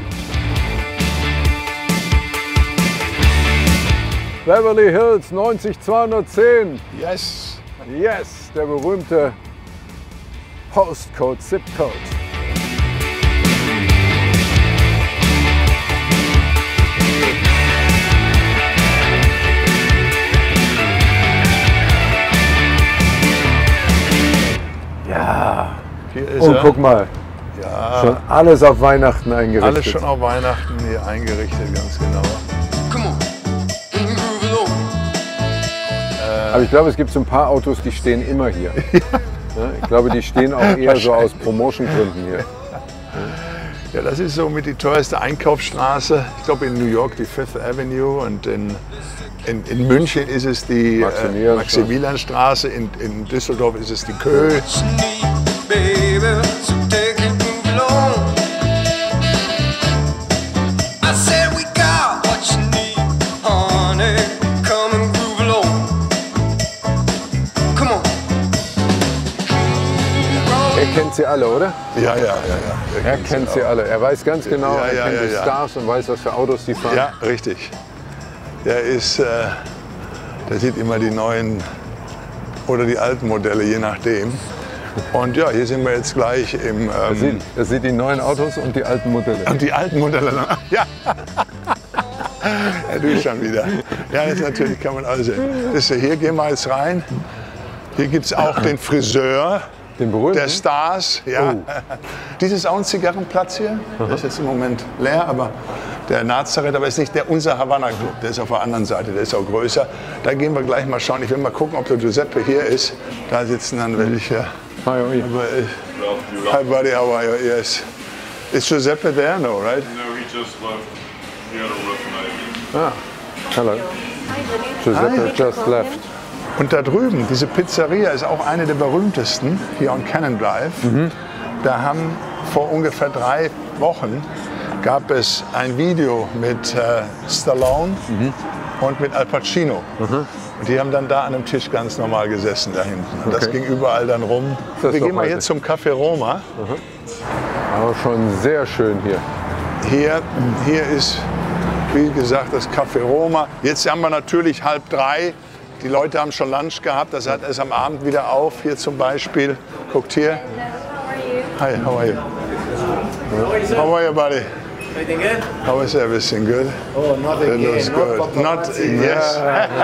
Beverly Hills 90210. Yes! Yes, der berühmte Postcode, Zip-Code. Ja. Hier ist Und er. guck mal, schon alles auf Weihnachten eingerichtet. Alles schon auf Weihnachten hier eingerichtet, ganz genau. Come on, groove along. Aber ich glaube, es gibt so ein paar Autos, die stehen immer hier. Ja, ich glaube, die stehen auch eher so aus Promotion-Gründen hier. Ja, das ist somit die teuerste Einkaufsstraße. Ich glaube in New York die Fifth Avenue und in München ist es die Maximilianstraße, in Düsseldorf ist es die Kö. Baby, so take it, move along. I said we got what you need, honey. Come and groove along. Come on. Er kennt sie alle, oder? Ja. Er kennt sie alle. Er weiß ganz genau, Ja, er ja, kennt ja, die ja. Stars und weiß, was für Autos die fahren. Ja, richtig. Der sieht immer die neuen oder die alten Modelle, je nachdem. Und ja, hier sind wir jetzt gleich im... Er sieht die neuen Autos und die alten Modelle. Und die alten Modelle, ja. Ja, du schon wieder. Ja, das natürlich kann man alles sehen. Hier gehen wir jetzt rein. Hier gibt es auch den Friseur. Den berühmten? Der Stars, ja. Dies ist auch ein Zigarrenplatz hier. Der ist jetzt im Moment leer, aber der Nazareth, aber ist nicht unser Havanna Club. Der ist auf der anderen Seite, der ist auch größer. Da gehen wir gleich mal schauen. Ich will mal gucken, ob der Giuseppe hier ist. Da sitzen dann welche. Hi, Hi, buddy, how are you? Yes. Is Giuseppe there? No, right? No, he just left. He had a rough night. Hello. Giuseppe just left. Und da drüben, diese Pizzeria ist auch eine der berühmtesten hier on Cannon Drive. Da haben vor ungefähr 3 Wochen gab es ein Video mit Stallone und mit Al Pacino. Und die haben dann da an einem Tisch ganz normal gesessen da hinten. Und das ging überall dann rum. Wir gehen mal jetzt zum Café Roma. Aber schon sehr schön hier. Hier ist, wie gesagt, das Café Roma. Jetzt haben wir natürlich 2:30. Die Leute haben schon Lunch gehabt. Das hat erst am Abend wieder auf. Hier zum Beispiel. Guckt hier. Hi, how are you? How are you, buddy? Everything good? How is everything good? Oh, not It again. looks good. Not, yes.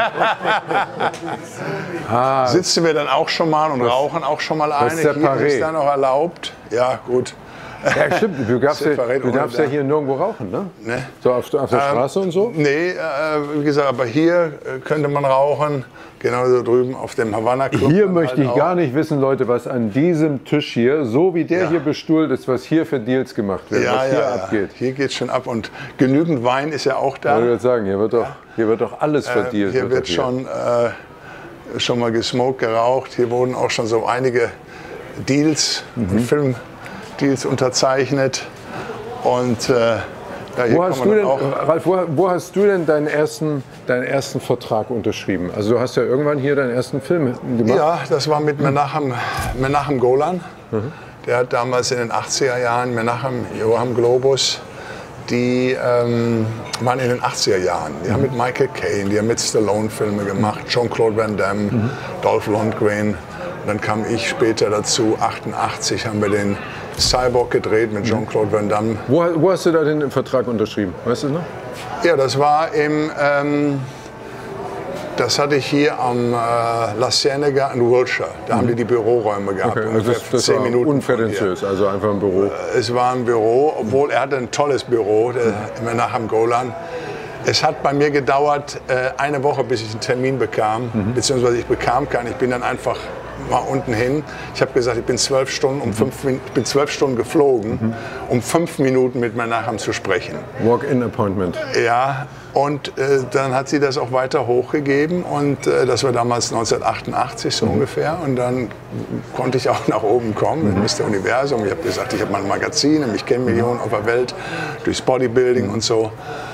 Sitzen wir dann auch schon mal und rauchen auch schon mal eine. Hier ist dann noch erlaubt. Ja, gut. Ja, stimmt. Du darfst ja hier nirgendwo rauchen, ne? So auf der Straße und so? Nee, wie gesagt, aber hier könnte man rauchen. Genauso drüben auf dem Havanna Club. Hier möchte ich gar nicht wissen, Leute, was an diesem Tisch hier, so wie der hier bestuhlt ist, was hier für Deals gemacht werden, was hier abgeht. Hier geht es schon ab und genügend Wein ist ja auch da. Ich würde sagen, hier wird doch alles verdealt. Hier wird schon mal gesmoked, geraucht. Hier wurden auch schon so einige Deals, Filmdeals unterzeichnet. Und Ralf, wo hast du denn deinen ersten Vertrag unterschrieben? Also du hast ja irgendwann hier deinen ersten Film gemacht. Ja, das war mit Menachem Golan. Der hat damals in den 80er Jahren, Menachem, Joachim Globus, die waren in den 80er Jahren. Die haben mit Michael Caine, die haben mit Stallone Filme gemacht, Jean-Claude Van Damme, Dolph Lundgren. Und dann kam ich später dazu, 88 haben wir den Cyborg gedreht mit Jean-Claude Van Damme. Wo hast du da den Vertrag unterschrieben? Weißt du noch? Ja, das war das hatte ich hier am La Cienega in Wilshire. Da haben wir die Büroräume gehabt. Okay, also das 10 Minuten unprätentiös, also einfach ein Büro. Es war ein Büro, obwohl er hatte ein tolles Büro, Menachem Golan. Es hat bei mir gedauert 1 Woche, bis ich einen Termin bekam. Beziehungsweise ich bekam keinen. Ich bin dann einfach mal unten hin. Ich habe gesagt, ich bin 12 Stunden, ich bin 12 Stunden geflogen, um 5 Minuten mit Menachem zu sprechen. Walk-in-Appointment. Ja, und dann hat sie das auch weiter hochgegeben. Und das war damals 1988 so ungefähr. Und dann konnte ich auch nach oben kommen mit Mr. Universum. Ich habe gesagt, ich habe mal ein Magazin, mich kennen Millionen auf der Welt durchs Bodybuilding und so.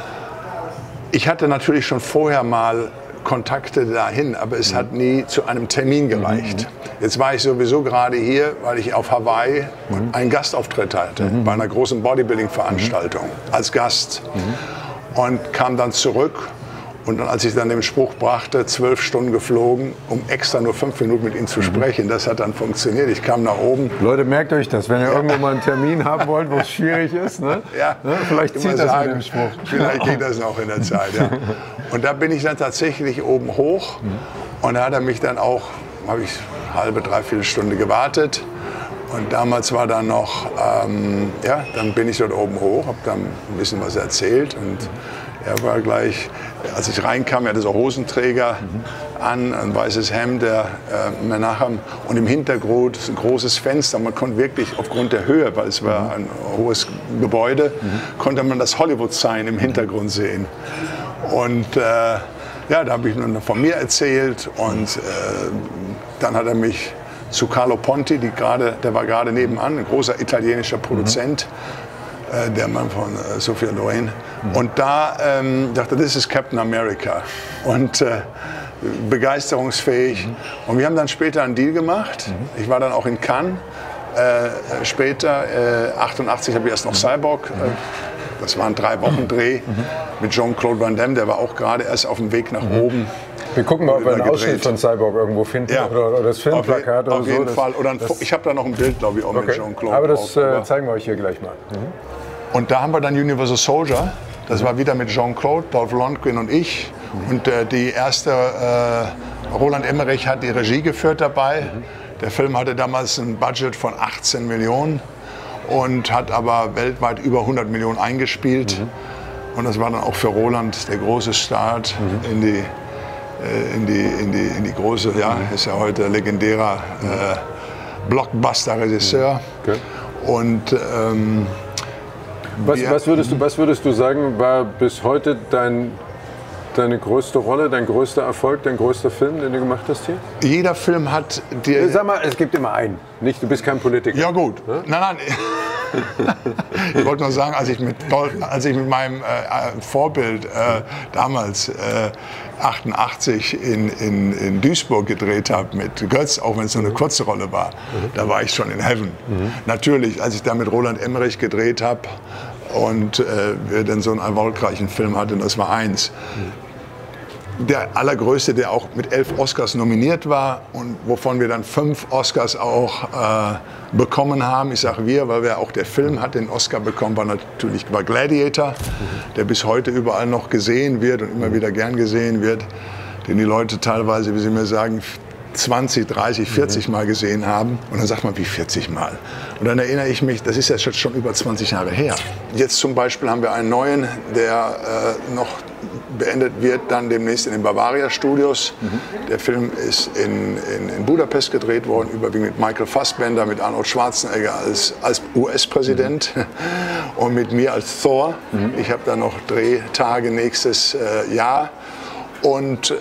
Ich hatte natürlich schon vorher mal Kontakte dahin, aber es hat nie zu einem Termin gereicht. Jetzt war ich sowieso gerade hier, weil ich auf Hawaii einen Gastauftritt hatte bei einer großen Bodybuilding-Veranstaltung als Gast und kam dann zurück. Und dann, als ich dann den Spruch brachte, 12 Stunden geflogen, um extra nur 5 Minuten mit ihm zu sprechen, das hat dann funktioniert. Ich kam nach oben. Leute, merkt euch das, wenn ihr irgendwo mal einen Termin haben wollt, wo es schwierig ist, ne? Ja, ne? Vielleicht zieht das mit dem Spruch. Vielleicht geht das noch in der Zeit, ja. Und da bin ich dann tatsächlich oben hoch und da hat er mich dann auch, habe ich halbe, dreiviertel Stunde gewartet. Und damals war dann noch, dann bin ich dort oben hoch, habe dann ein bisschen was erzählt und er war gleich, als ich reinkam, er hatte so Hosenträger an, ein weißes Hemd, der Menachem, und im Hintergrund ein großes Fenster. Man konnte wirklich aufgrund der Höhe, weil es war ein hohes Gebäude, konnte man das Hollywood-Sign im Hintergrund sehen. Und da habe ich nur von mir erzählt und dann hat er mich zu Carlo Ponti, der war gerade nebenan, ein großer italienischer Produzent, der Mann von Sophia Loren. Und da dachte, das ist Captain America. Und begeisterungsfähig. Und wir haben dann später einen Deal gemacht. Ich war dann auch in Cannes. Später, 88, habe ich erst noch Cyborg. Das war ein 3-Wochen-Dreh mit Jean-Claude Van Damme. Der war auch gerade erst auf dem Weg nach oben. Wir gucken mal, ob wir einen Ausschnitt von Cyborg irgendwo finden, oder das Filmplakat oder so. Auf jeden Fall. Oder ich habe da noch ein Bild, glaube ich, auch mit Jean-Claude. Aber das zeigen wir euch hier gleich mal. Und da haben wir dann Universal Soldier. Das war wieder mit Jean-Claude, Dolph Lundgren und ich. Und die erste, Roland Emmerich hat die Regie geführt dabei. Der Film hatte damals ein Budget von 18 Millionen und hat aber weltweit über 100 Millionen eingespielt. Und das war dann auch für Roland der große Start in die große, ja, ist ja heute legendärer Blockbuster-Regisseur. Okay. Und was würdest du sagen, war bis heute deine größte Rolle, dein größter Erfolg, dein größter Film, den du gemacht hast hier? Jeder Film hat dir. Sag mal, es gibt immer einen. Nicht, du bist kein Politiker. Ja gut. Ja? Nein. Ich wollte nur sagen, als ich mit meinem Vorbild damals 88 in Duisburg gedreht habe mit Götz, auch wenn es nur eine kurze Rolle war, da war ich schon in Heaven. Natürlich, als ich da mit Roland Emmerich gedreht habe und wir dann so einen erfolgreichen Film hatten, das war 1. Der allergrößte, der auch mit 11 Oscars nominiert war und wovon wir dann 5 Oscars auch bekommen haben. Ich sage wir, weil der Film hat den Oscar bekommen, war Gladiator, der bis heute überall noch gesehen wird und immer wieder gern gesehen wird, den die Leute teilweise, wie sie mir sagen, 20, 30, 40 Mal gesehen haben. Und dann sagt man, wie 40 Mal? Und dann erinnere ich mich, das ist ja schon über 20 Jahre her. Jetzt zum Beispiel haben wir einen neuen, der noch beendet wird, dann demnächst in den Bavaria Studios. Der Film ist in Budapest gedreht worden, überwiegend mit Michael Fassbender, mit Arnold Schwarzenegger als US-Präsident und mit mir als Thor. Ich habe da noch Drehtage nächstes Jahr. Und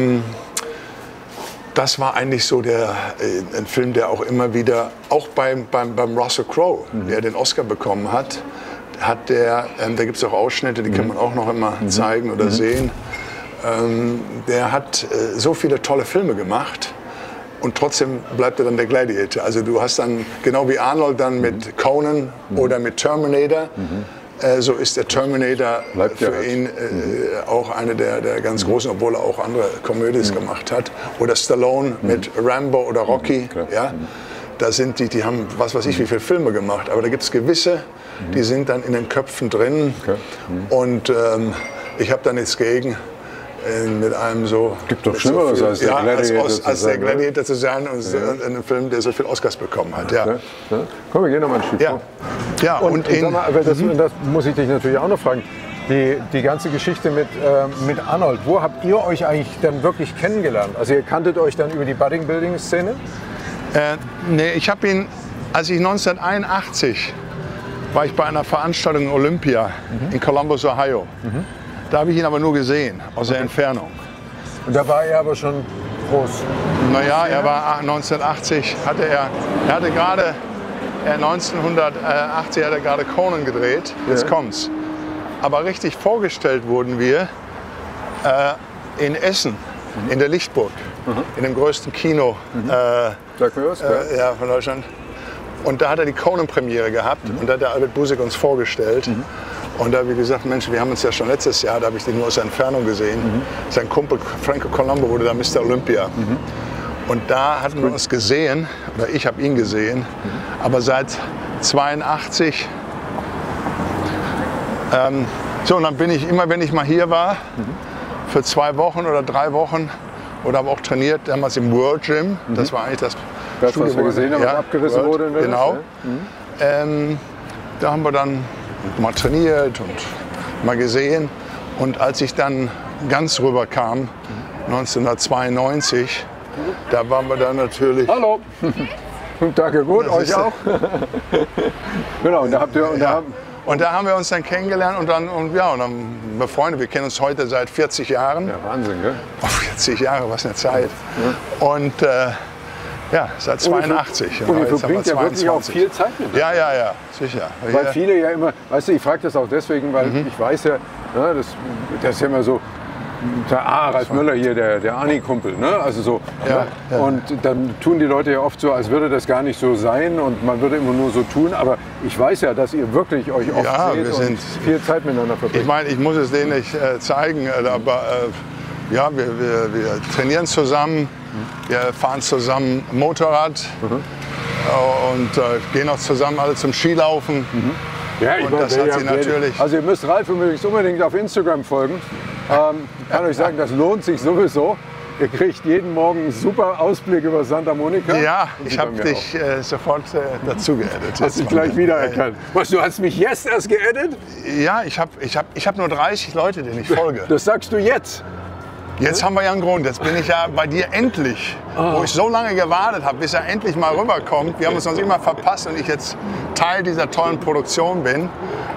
das war eigentlich so ein Film, der auch immer wieder, auch beim Russell Crowe, der den Oscar bekommen hat, da gibt es auch Ausschnitte, die kann man auch noch immer zeigen oder sehen. Der hat so viele tolle Filme gemacht und trotzdem bleibt er dann der Gladiator. Also du hast dann, genau wie Arnold dann mit Conan oder mit Terminator, so ist der Terminator für ihn auch eine der ganz großen, obwohl er auch andere Komödien gemacht hat. Oder Stallone mit Rambo oder Rocky. Ja? Da sind die haben was weiß ich wie viele Filme gemacht. Aber da gibt es gewisse, die sind dann in den Köpfen drin. Und ich habe da nichts gegen. Mit einem so. Gibt doch Schlimmeres als der Gladiator als der Gladiator zu sein und in einem Film, der so viele Oscars bekommen hat. Ja. Komm, wir gehen noch mal ein Stück vor. Ja, und sag mal, aber das muss ich dich natürlich auch noch fragen. Die ganze Geschichte mit Arnold, wo habt ihr euch eigentlich dann wirklich kennengelernt? Also ihr kanntet euch dann über die Budding-Building-Szene? Nee, ich habe ihn, als ich 1981 war ich bei einer Veranstaltung in Olympia in Columbus, Ohio. Da habe ich ihn aber nur gesehen, aus der Entfernung. Und da war er aber schon groß? Naja, er war 1980, hat er gerade Conan gedreht, jetzt kommt's. Aber richtig vorgestellt wurden wir in Essen, in der Lichtburg, in dem größten Kino von Deutschland. Und da hat er die Conan-Premiere gehabt und da hat der Albert Busek uns vorgestellt. Und da habe ich gesagt, Mensch, wir haben uns ja schon letztes Jahr, da habe ich den nur aus der Entfernung gesehen. Sein Kumpel Franco Colombo wurde da Mr. Olympia. Und da hatten wir uns gesehen, oder ich habe ihn gesehen, aber seit 82. Und dann bin ich immer, wenn ich mal hier war, für 2 Wochen oder 3 Wochen, oder habe auch trainiert, damals im World Gym, das war eigentlich das Studio, was wir gesehen haben, was abgerissen wurde. In genau. Da haben wir dann mal trainiert und mal gesehen. Und als ich dann ganz rüber kam, 1992, da waren wir dann natürlich... Hallo! Guten Tag, gut, euch auch? Genau, und da habt ihr... Und da haben wir uns dann kennengelernt und dann befreundet. Wir kennen uns heute seit 40 Jahren. Ja, Wahnsinn, gell? Oh, 40 Jahre, was eine Zeit. Und seit 82. Und ihr verbringt ja wirklich auch viel Zeit mit. Ja, sicher. Weil viele ja immer, weißt du, ich frage das auch deswegen, weil ich weiß ja, ne, das ist ja immer so, Ralf Möller hier, der Arni-Kumpel, ne? Also so. Ja. Und dann tun die Leute ja oft so, als würde das gar nicht so sein und man würde immer nur so tun. Aber ich weiß ja, dass ihr wirklich euch oft seht und viel Zeit miteinander verbringt. Ich meine, ich muss es denen nicht zeigen, aber wir trainieren zusammen, wir fahren zusammen Motorrad und gehen auch zusammen alle zum Skilaufen. Ja, und das hat sie natürlich. Also ihr müsst Ralf unbedingt auf Instagram folgen. Kann euch sagen, das lohnt sich sowieso. Ihr kriegt jeden Morgen einen super Ausblick über Santa Monica. Ja, ich habe dich sofort dazu geaddet. Hast dich gleich wiedererkannt. Was, du hast mich jetzt erst geaddet? Ja, ich hab nur 30 Leute, denen ich folge. Das sagst du jetzt? Jetzt haben wir ja einen Grund. Jetzt bin ich ja bei dir endlich, wo ich so lange gewartet habe, bis er endlich mal rüberkommt. Wir haben uns sonst immer verpasst und ich jetzt Teil dieser tollen Produktion bin.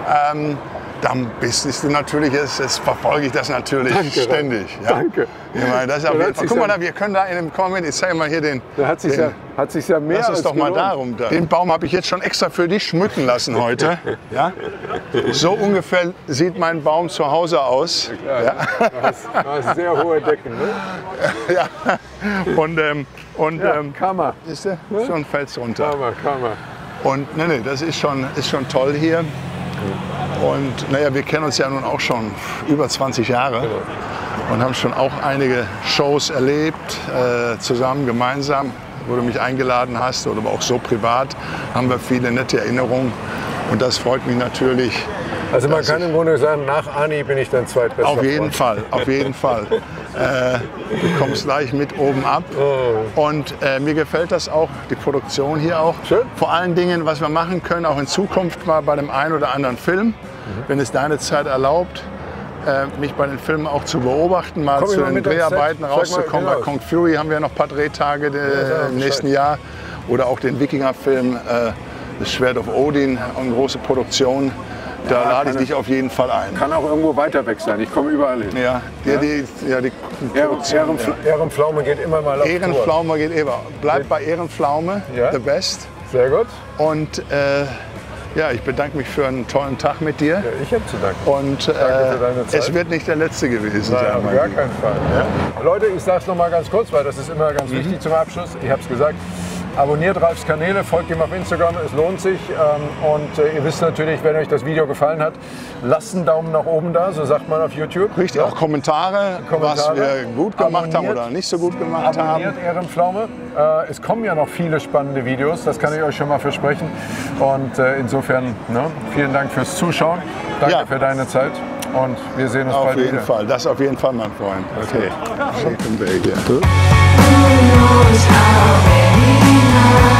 Dann bist du natürlich, jetzt verfolge ich das natürlich ständig. Ja. Danke. Ich meine, das ist auf jeden Fall. Guck mal da, wir können da in dem Comment, ich zeige mal hier den. Da hat sich ja mehr lass uns als doch mal gelohnt. darum. Den Baum habe ich jetzt schon extra für dich schmücken lassen heute. Ja? So ungefähr sieht mein Baum zu Hause aus. Ja. Du hast sehr hohe Decken, ne? Ja. Und Kammer. Siehst du? Schon fällt's runter. Kammer. Und nee, das ist schon toll hier. Und naja, wir kennen uns ja nun auch schon über 20 Jahre und haben schon auch einige Shows erlebt, zusammen, gemeinsam, wo du mich eingeladen hast oder aber auch so privat, haben wir viele nette Erinnerungen und das freut mich natürlich. Also man kann im Grunde sagen, nach Ani bin ich dein zweitbester Auf jeden Freund. Fall, auf jeden Fall. Du kommst gleich mit oben ab. Und mir gefällt das auch, die Produktion hier auch. Schön. Vor allen Dingen, was wir machen können, auch in Zukunft mal bei dem einen oder anderen Film, wenn es deine Zeit erlaubt, mich bei den Filmen auch zu beobachten, mal zu den Dreharbeiten rauszukommen. Bei Kong Fury haben wir noch ein paar Drehtage im nächsten Jahr. Oder auch den Wikinger-Film, Das Schwert of Odin, eine große Produktion. Da lade ich dich auf jeden Fall ein. Kann auch irgendwo weiter weg sein. Ich komme überall hin. Ja, die Ehrenpflaume geht immer mal auf Ehrenpflaume geht immer. Bleib bei Ehrenpflaume, ja. the best. Sehr gut. Und ja, ich bedanke mich für einen tollen Tag mit dir. Ja, ich habe zu danken. Und Danke für deine Zeit. es wird nicht der letzte gewesen sein. Nein, auf gar keinen Fall. Ja? Leute, ich sage es noch mal ganz kurz, weil das ist immer ganz wichtig zum Abschluss. Ich habe es gesagt. Abonniert Ralfs Kanäle, folgt ihm auf Instagram, es lohnt sich. Und ihr wisst natürlich, wenn euch das Video gefallen hat, lasst einen Daumen nach oben da, so sagt man auf YouTube. Richtig, auch Kommentare, was wir gut gemacht haben oder nicht so gut gemacht haben. Abonniert Ehrenpflaume. Es kommen ja noch viele spannende Videos, das kann ich euch schon mal versprechen. Und insofern, vielen Dank fürs Zuschauen. Danke für deine Zeit. Und wir sehen uns bald wieder. Auf jeden Fall, das auf jeden Fall, mein Freund. Okay. Who knows how many nights